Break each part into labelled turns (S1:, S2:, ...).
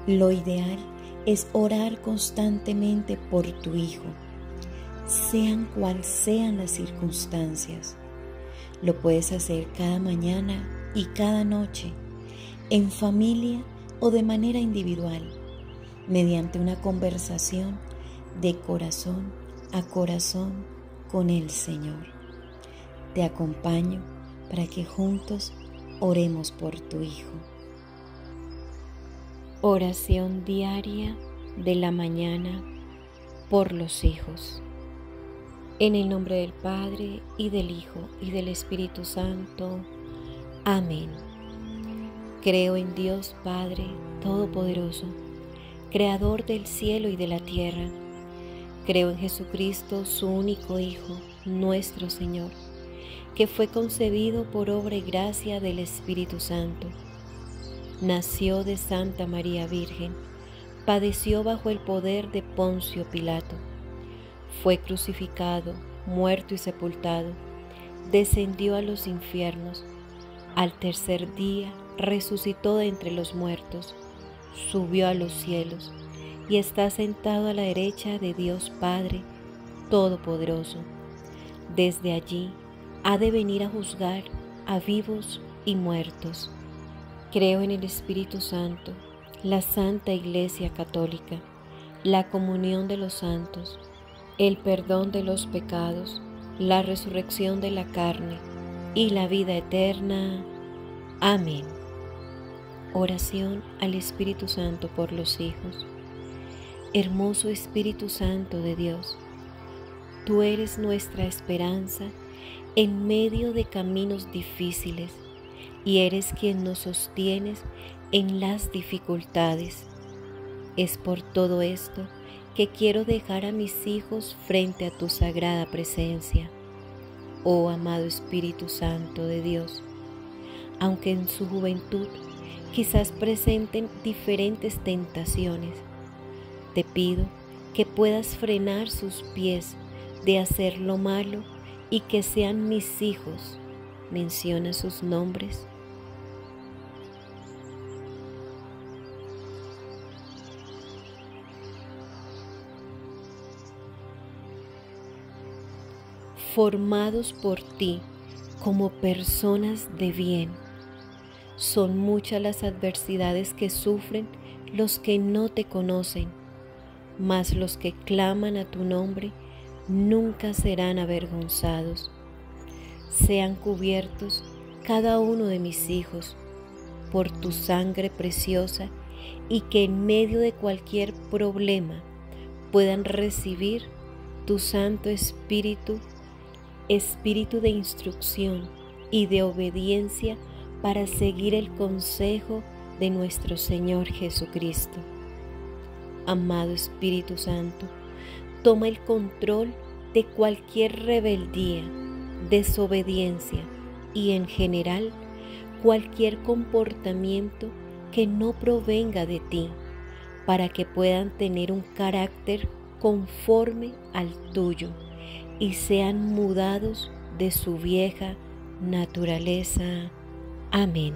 S1: Lo ideal es orar constantemente por tu hijo, sean cuales sean las circunstancias. Lo puedes hacer cada mañana y cada noche, en familia o de manera individual, mediante una conversación de corazón a corazón con el Señor. Te acompaño para que juntos oremos por tu hijo. Oración diaria de la mañana por los hijos. En el nombre del Padre, y del Hijo, y del Espíritu Santo. Amén. Creo en Dios Padre Todopoderoso, Creador del cielo y de la tierra. Creo en Jesucristo, su único Hijo, nuestro Señor, que fue concebido por obra y gracia del Espíritu Santo. Nació de Santa María Virgen, padeció bajo el poder de Poncio Pilato. Fue crucificado, muerto y sepultado, descendió a los infiernos. Al tercer día resucitó de entre los muertos, subió a los cielos y está sentado a la derecha de Dios Padre Todopoderoso. Desde allí ha de venir a juzgar a vivos y muertos. Creo en el Espíritu Santo, la Santa Iglesia Católica, la comunión de los santos, el perdón de los pecados, la resurrección de la carne y la vida eterna. Amén. Oración al Espíritu Santo por los hijos. Hermoso Espíritu Santo de Dios, tú eres nuestra esperanza en medio de caminos difíciles y eres quien nos sostienes en las dificultades. Es por todo esto que quiero dejar a mis hijos frente a tu sagrada presencia, oh amado Espíritu Santo de Dios. Aunque en su juventud quizás presenten diferentes tentaciones, te pido que puedas frenar sus pies de hacer lo malo y que sean mis hijos. Menciona sus nombres. Formados por ti como personas de bien. Son muchas las adversidades que sufren los que no te conocen, mas los que claman a tu nombre nunca serán avergonzados. Sean cubiertos cada uno de mis hijos por tu sangre preciosa y que en medio de cualquier problema puedan recibir tu Santo Espíritu, Espíritu de instrucción y de obediencia para seguir el consejo de nuestro Señor Jesucristo. Amado Espíritu Santo, toma el control de cualquier rebeldía, desobediencia y en general cualquier comportamiento que no provenga de ti, para que puedan tener un carácter conforme al tuyo y sean mudados de su vieja naturaleza. Amén.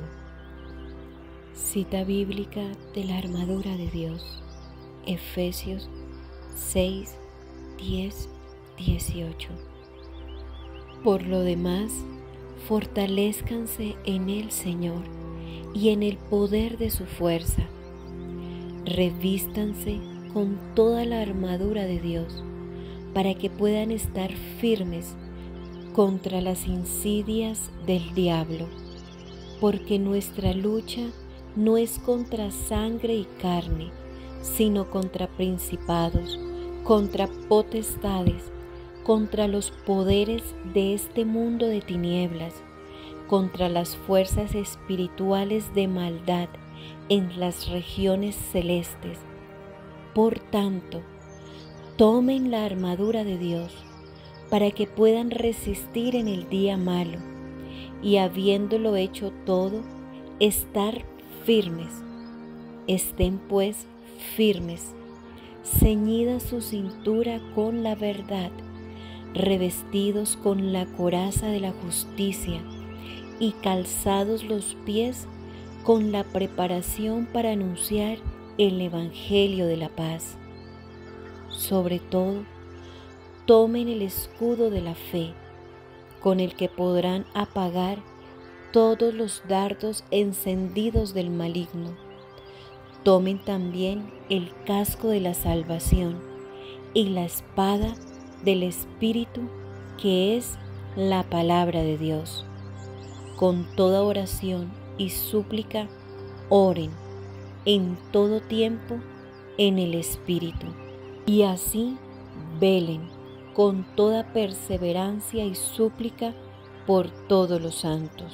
S1: Cita bíblica de la armadura de Dios, Efesios 6, 10, 18. Por lo demás, fortalézcanse en el Señor y en el poder de su fuerza. Revístanse con toda la armadura de Dios, para que puedan estar firmes contra las insidias del diablo, porque nuestra lucha no es contra sangre y carne, sino contra principados, contra potestades, contra los poderes de este mundo de tinieblas, contra las fuerzas espirituales de maldad en las regiones celestes. Por tanto, tomen la armadura de Dios para que puedan resistir en el día malo y, habiéndolo hecho todo, estar firmes. Estén pues firmes, ceñida su cintura con la verdad, revestidos con la coraza de la justicia y calzados los pies con la preparación para anunciar el Evangelio de la paz. Sobre todo, tomen el escudo de la fe, con el que podrán apagar todos los dardos encendidos del maligno. Tomen también el casco de la salvación y la espada del Espíritu, que es la palabra de Dios. Con toda oración y súplica, oren en todo tiempo en el Espíritu. Y así velen con toda perseverancia y súplica por todos los santos.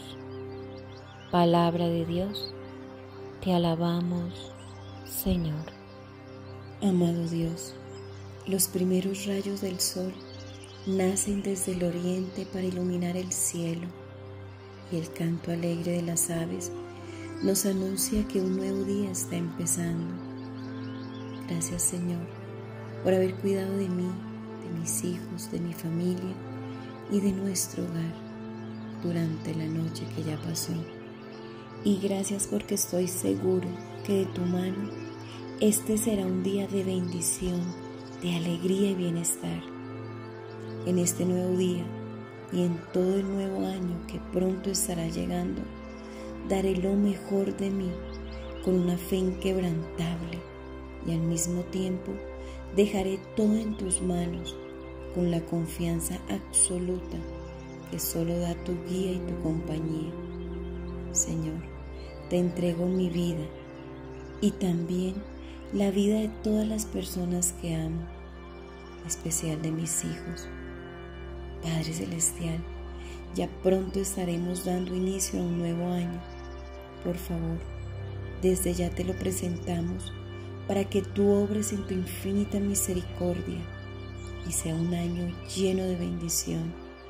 S1: Palabra de Dios, te alabamos, Señor.
S2: Amado Dios, los primeros rayos del sol nacen desde el oriente para iluminar el cielo, y el canto alegre de las aves nos anuncia que un nuevo día está empezando. Gracias, Señor, por haber cuidado de mí, de mis hijos, de mi familia y de nuestro hogar durante la noche que ya pasó. Y gracias porque estoy seguro que de tu mano este será un día de bendición, de alegría y bienestar. En este nuevo día y en todo el nuevo año que pronto estará llegando, daré lo mejor de mí con una fe inquebrantable, y al mismo tiempo dejaré todo en tus manos con la confianza absoluta que solo da tu guía y tu compañía. Señor, te entrego mi vida y también la vida de todas las personas que amo, en especial de mis hijos. Padre Celestial, ya pronto estaremos dando inicio a un nuevo año. Por favor, desde ya te lo presentamos para que tú obres en tu infinita misericordia y sea un año lleno de bendición.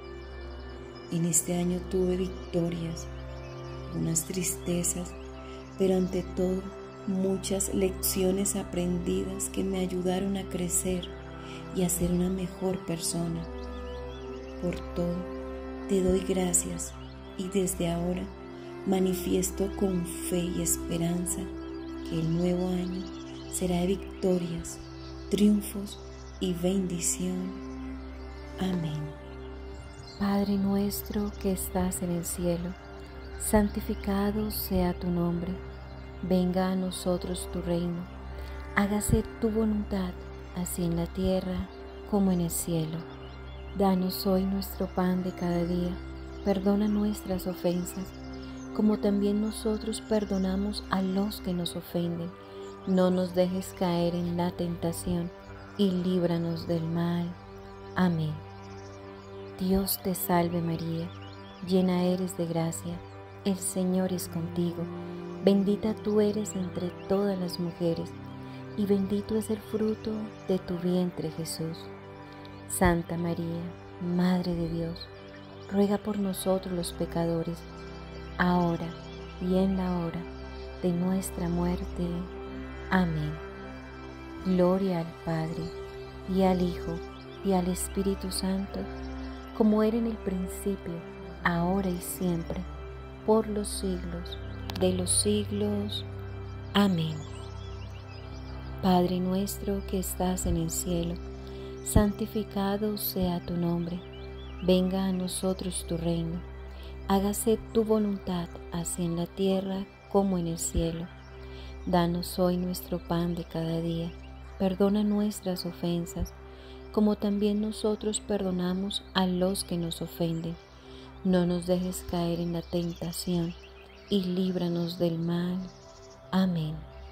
S2: En este año tuve victorias, algunas tristezas, pero ante todo muchas lecciones aprendidas que me ayudaron a crecer y a ser una mejor persona. Por todo, te doy gracias y desde ahora manifiesto con fe y esperanza que el nuevo año será de victorias, triunfos y bendición. Amén.
S1: Padre nuestro que estás en el cielo, santificado sea tu nombre. Venga a nosotros tu reino. Hágase tu voluntad, así en la tierra como en el cielo. Danos hoy nuestro pan de cada día. Perdona nuestras ofensas, como también nosotros perdonamos a los que nos ofenden. No nos dejes caer en la tentación y líbranos del mal. Amén. Dios te salve María, llena eres de gracia, el Señor es contigo. Bendita tú eres entre todas las mujeres, y bendito es el fruto de tu vientre Jesús. Santa María, Madre de Dios, ruega por nosotros los pecadores, ahora y en la hora de nuestra muerte. Amén. Gloria al Padre, y al Hijo, y al Espíritu Santo, como era en el principio, ahora y siempre, por los siglos de los siglos. Amén. Padre nuestro que estás en el cielo, santificado sea tu nombre. Venga a nosotros tu reino. Hágase tu voluntad, así en la tierra como en el cielo. Danos hoy nuestro pan de cada día. Perdona nuestras ofensas, como también nosotros perdonamos a los que nos ofenden. No nos dejes caer en la tentación y líbranos del mal. Amén.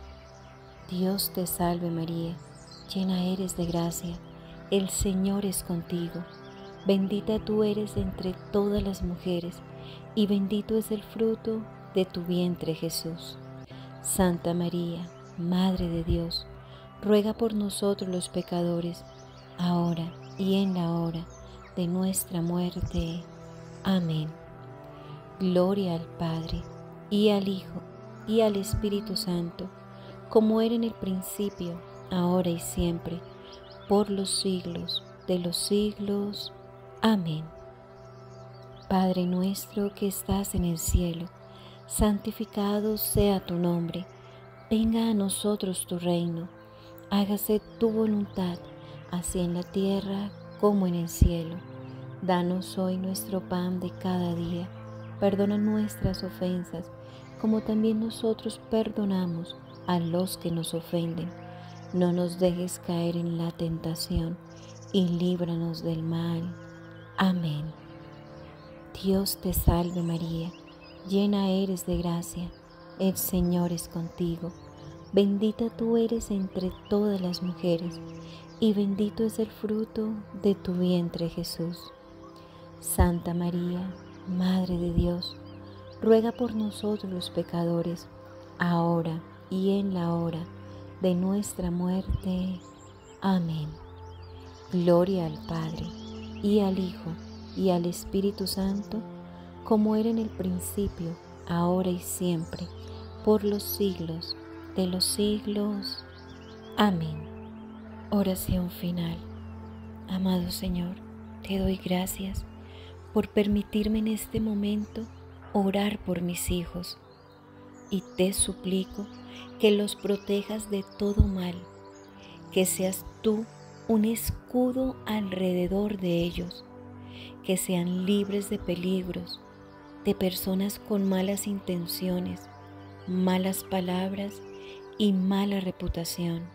S1: Dios te salve María, llena eres de gracia, el Señor es contigo. Bendita tú eres entre todas las mujeres, y bendito es el fruto de tu vientre Jesús. Santa María, Madre de Dios, ruega por nosotros los pecadores, ahora y en la hora de nuestra muerte. Amén. Gloria al Padre, y al Hijo, y al Espíritu Santo, como era en el principio, ahora y siempre, por los siglos de los siglos. Amén. Padre nuestro que estás en el cielo, santificado sea tu nombre. Venga a nosotros tu reino, hágase tu voluntad, así en la tierra como en el cielo. Danos hoy nuestro pan de cada día, perdona nuestras ofensas, como también nosotros perdonamos a los que nos ofenden. No nos dejes caer en la tentación, y líbranos del mal. Amén. Dios te salve María, llena eres de gracia, el Señor es contigo. Bendita tú eres entre todas las mujeres, y bendito es el fruto de tu vientre Jesús. Santa María, Madre de Dios, ruega por nosotros los pecadores, ahora y en la hora de nuestra muerte. Amén. Gloria al Padre, y al Hijo, y al Espíritu Santo, como era en el principio, ahora y siempre, por los siglos de los siglos. Amén. Oración final. Amado Señor, te doy gracias por permitirme en este momento orar por mis hijos, y te suplico que los protejas de todo mal, que seas tú un escudo alrededor de ellos, que sean libres de peligros, de personas con malas intenciones, malas palabras y mala reputación.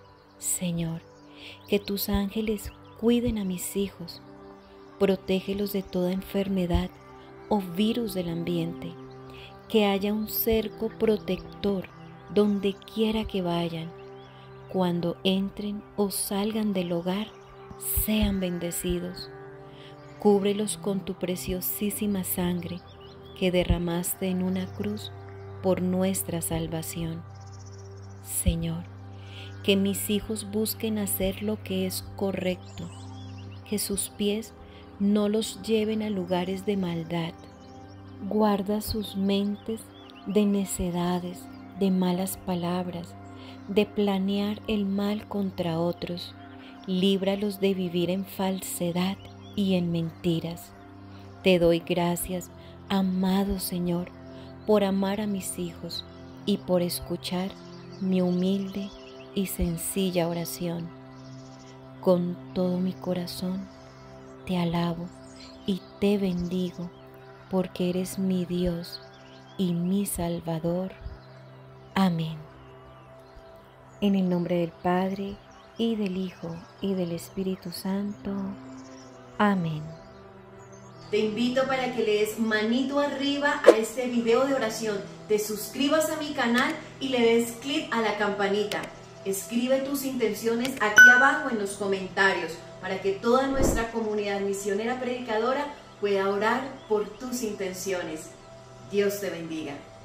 S1: Señor, que tus ángeles cuiden a mis hijos, protégelos de toda enfermedad o virus del ambiente, que haya un cerco protector donde quiera que vayan. Cuando entren o salgan del hogar, sean bendecidos. Cúbrelos con tu preciosísima sangre que derramaste en una cruz por nuestra salvación. Señor, que mis hijos busquen hacer lo que es correcto, que sus pies no los lleven a lugares de maldad. Guarda sus mentes de necedades, de malas palabras, de planear el mal contra otros. Líbralos de vivir en falsedad y en mentiras. Te doy gracias, amado Señor, por amar a mis hijos y por escuchar mi humilde y sencilla oración. Con todo mi corazón te alabo y te bendigo, porque eres mi Dios y mi Salvador. Amén. En el nombre del Padre, y del Hijo, y del Espíritu Santo. Amén.
S3: Te invito para que le des manito arriba a este video de oración, te suscribas a mi canal y le des clic a la campanita. Escribe tus intenciones aquí abajo en los comentarios para que toda nuestra comunidad misionera predicadora pueda orar por tus intenciones. Dios te bendiga.